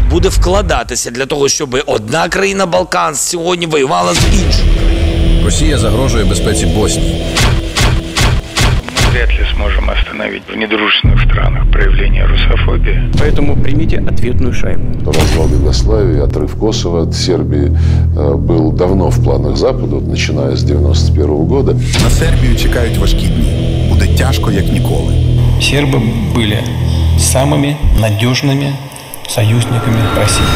буде вкладатися для того, щоб одна країна Балкан сьогодні воювала з іншою. Росія загрожує безпеці Боснії. Мы вряд ли сможем остановить в недружественных странах проявление русофобии. Поэтому примите ответную шайбу. Развал Югославии, отрыв Косово от Сербии был давно в планах Запада, начиная с 1991 года. На Сербію чекають важкі дні. Буде тяжко, як ніколи. Сербы были самыми надежными союзниками России.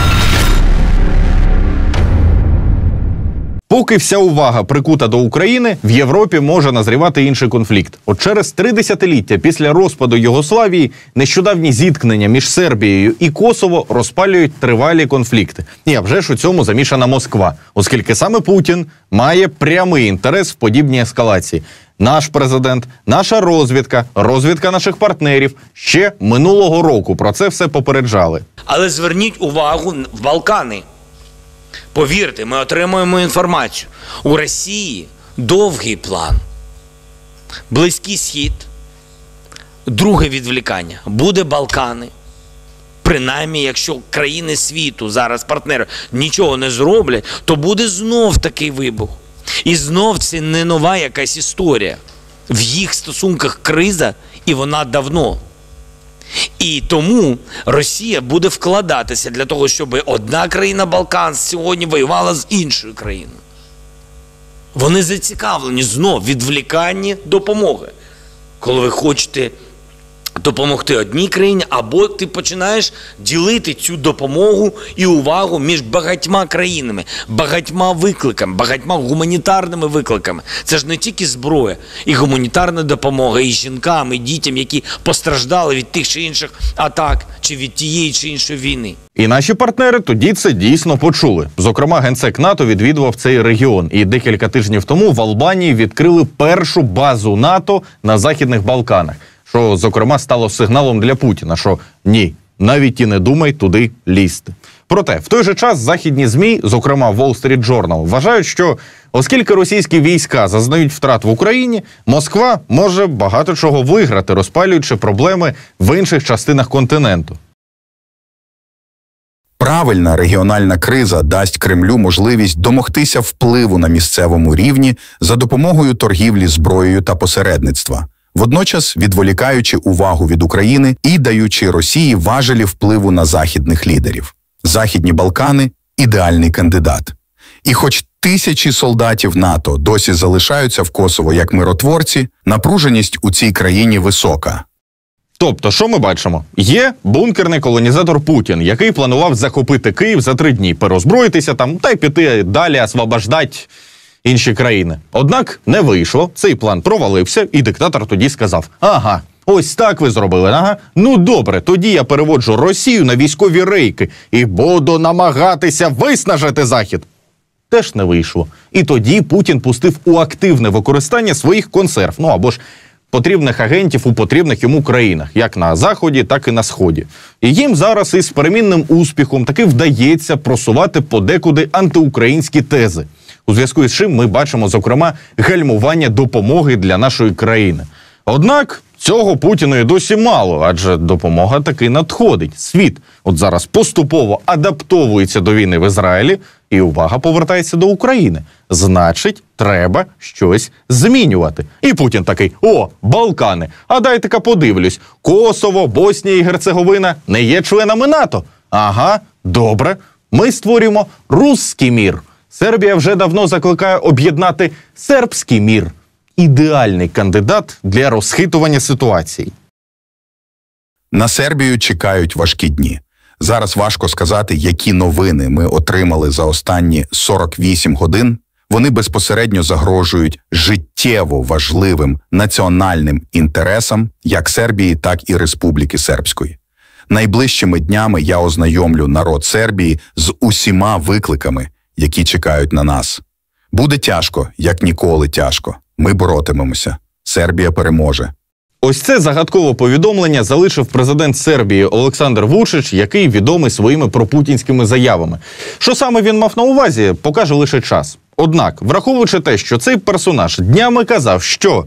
Поки вся увага прикута до України, в Європі може назрівати інший конфлікт. От через 3 десятиліття після розпаду Югославії нещодавні зіткнення між Сербією і Косово розпалюють тривалі конфлікти. І а вже ж у цьому замішана Москва, оскільки саме Путін має прямий інтерес в подібній ескалації. Наш президент, наша розвідка наших партнерів ще минулого року про це все попереджали. Але зверніть увагу в Балкани. Повірте, ми отримуємо інформацію. У Росії довгий план. Близький Схід. Друге відволікання. Буде Балкани. Принаймні, якщо країни світу, зараз партнери, нічого не зроблять, то буде знов такий вибух. І знов це не нова якась історія. В їх стосунках криза, і вона давно. І тому Росія буде вкладатися для того, щоб одна країна Балкан сьогодні воювала з іншою країною. Вони зацікавлені знов відволіканні допомоги. Коли ви хочете допомогти одній країні, або ти починаєш ділити цю допомогу і увагу між багатьма країнами, багатьма викликами, багатьма гуманітарними викликами. Це ж не тільки зброя, і гуманітарна допомога, і жінкам, і дітям, які постраждали від тих чи інших атак, чи від тієї чи іншої війни. І наші партнери тоді це дійсно почули. Зокрема, генсек НАТО відвідував цей регіон. І декілька тижнів тому в Албанії відкрили першу базу НАТО на Західних Балканах. Що, зокрема, стало сигналом для Путіна, що ні, навіть і не думай туди лізти. Проте, в той же час західні ЗМІ, зокрема Wall Street Journal, вважають, що оскільки російські війська зазнають втрат в Україні, Москва може багато чого виграти, розпалюючи проблеми в інших частинах континенту. Правильна регіональна криза дасть Кремлю можливість домогтися впливу на місцевому рівні за допомогою торгівлі зброєю та посередництва, водночас відволікаючи увагу від України і даючи Росії важелі впливу на західних лідерів. Західні Балкани – ідеальний кандидат. І хоч тисячі солдатів НАТО досі залишаються в Косово як миротворці, напруженість у цій країні висока. Тобто, що ми бачимо? Є бункерний колонізатор Путін, який планував захопити Київ за 3 дні, перезброїтися там та й піти далі освобождать інші країни. Однак не вийшло, цей план провалився, і диктатор тоді сказав: ага, ось так ви зробили, ага, ну добре, тоді я переводжу Росію на військові рейки і буду намагатися виснажити Захід. Теж не вийшло. І тоді Путін пустив у активне використання своїх консерв, ну або ж потрібних агентів у потрібних йому країнах, як на Заході, так і на Сході. І їм зараз із перемінним успіхом таки вдається просувати подекуди антиукраїнські тези. У зв'язку із чим ми бачимо, зокрема, гальмування допомоги для нашої країни. Однак цього Путіну і досі мало, адже допомога таки надходить. Світ от зараз поступово адаптовується до війни в Ізраїлі, і увага повертається до України. Значить, треба щось змінювати. І Путін такий: о, Балкани, а дайте-ка подивлюсь, Косово, Боснія і Герцеговина не є членами НАТО. Ага, добре, ми створюємо русський мір. Сербія вже давно закликає об'єднати сербський мір. Ідеальний кандидат для розхитування ситуації. На Сербію чекають важкі дні. Зараз важко сказати, які новини ми отримали за останні 48 годин. Вони безпосередньо загрожують життєво важливим національним інтересам як Сербії, так і Республіки Сербської. Найближчими днями я ознайомлю народ Сербії з усіма викликами, які чекають на нас. Буде тяжко, як ніколи тяжко. Ми боротимемося. Сербія переможе. Ось це загадкове повідомлення залишив президент Сербії Олександр Вучич, який відомий своїми пропутінськими заявами. Що саме він мав на увазі, покаже лише час. Однак, враховуючи те, що цей персонаж днями казав, що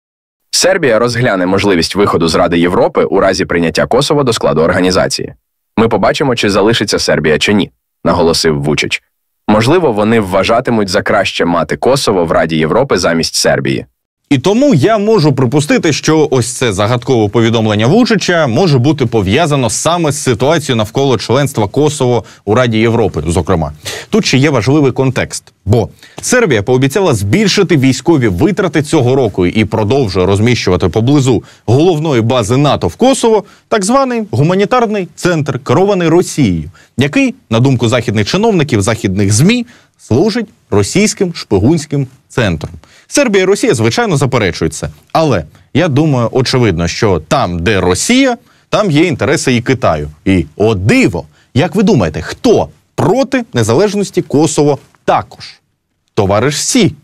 Сербія розгляне можливість виходу з Ради Європи у разі прийняття Косово до складу організації. Ми побачимо, чи залишиться Сербія чи ні, наголосив Вучич. Можливо, вони вважатимуть за краще мати Косово в Раді Європи замість Сербії. І тому я можу припустити, що ось це загадкове повідомлення Вучича може бути пов'язано саме з ситуацією навколо членства Косово у Раді Європи, зокрема. Тут ще є важливий контекст, бо Сербія пообіцяла збільшити військові витрати цього року і продовжує розміщувати поблизу головної бази НАТО в Косово так званий гуманітарний центр, керований Росією, який, на думку західних чиновників, західних ЗМІ, служить російським шпигунським центром. Сербія і Росія, звичайно, заперечують це. Але я думаю, очевидно, що там, де Росія, там є інтереси і Китаю. І, о диво, як ви думаєте, хто проти незалежності Косово також? Товариш Сі.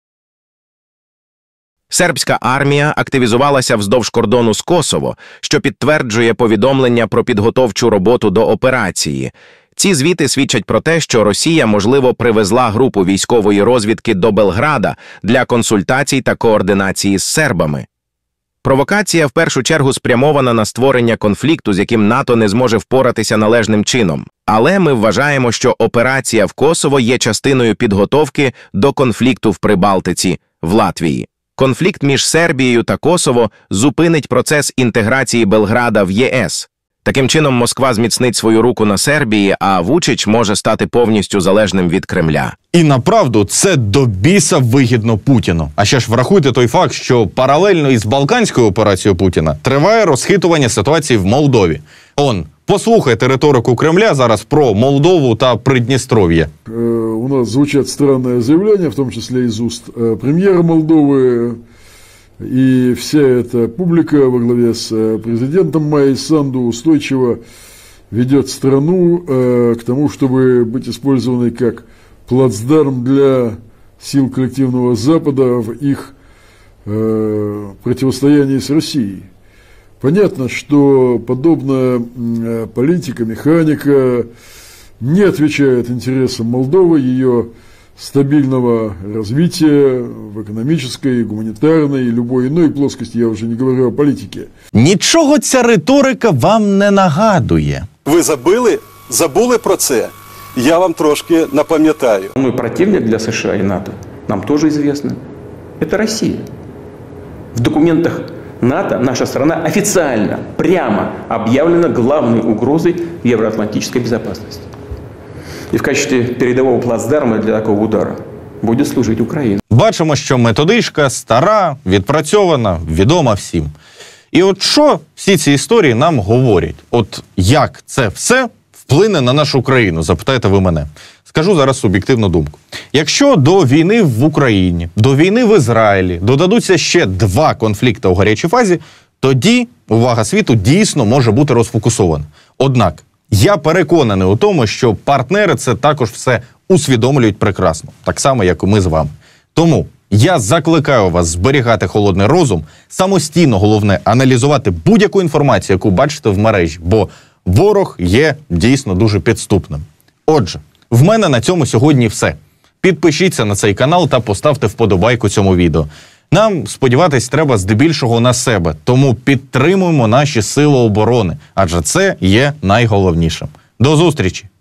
Сербська армія активізувалася вздовж кордону з Косово, що підтверджує повідомлення про підготовчу роботу до операції. Ці звіти свідчать про те, що Росія, можливо, привезла групу військової розвідки до Белграда для консультацій та координації з сербами. Провокація в першу чергу спрямована на створення конфлікту, з яким НАТО не зможе впоратися належним чином. Але ми вважаємо, що операція в Косово є частиною підготовки до конфлікту в Прибалтиці, в Латвії. Конфлікт між Сербією та Косово зупинить процес інтеграції Белграда в ЄС. Таким чином, Москва зміцнить свою руку на Сербії, а Вучич може стати повністю залежним від Кремля. І направду це до біса вигідно Путіну. А ще ж врахуйте той факт, що паралельно із Балканською операцією Путіна триває розхитування ситуації в Молдові. Послухайте риторику Кремля зараз про Молдову та Придністров'я. У нас звучат странные заявления, в том числе из уст премьера Молдовы. И вся эта публика во главе с президентом Майей Санду устойчиво ведет страну к тому, чтобы быть использованной как плацдарм для сил коллективного Запада в их противостоянии с Россией. Понятно, что подобная политика, механика не отвечает интересам Молдовы, ее стабильного развития в экономической, гуманитарной и любой иной плоскости, я уже не говорю о политике. Нічого ця риторика вам не нагадує. Ви забули про це? Я вам трошки напам'ятаю. Мой противник для США и НАТО, нам тоже известно, это Россия. В документах НАТО наша страна официально, прямо объявлена главной угрозой евроатлантической безопасности. І в качестві передового плацдарма для такого удара буде служити Україна. Бачимо, що методичка стара, відпрацьована, відома всім. І от що всі ці історії нам говорять? От як це все вплине на нашу країну, запитаєте ви мене. Скажу зараз суб'єктивну думку. Якщо до війни в Україні, до війни в Ізраїлі додадуться ще 2 конфлікти у гарячій фазі, тоді увага світу дійсно може бути розфокусована. Однак, я переконаний у тому, що партнери це також все усвідомлюють прекрасно, так само, як і ми з вами. Тому я закликаю вас зберігати холодний розум, самостійно, головне, аналізувати будь-яку інформацію, яку бачите в мережі, бо ворог є дійсно дуже підступним. Отже, в мене на цьому сьогодні все. Підпишіться на цей канал та поставте вподобайку цьому відео. Нам сподіватись треба здебільшого на себе, тому підтримуємо наші сили оборони, адже це є найголовнішим. До зустрічі!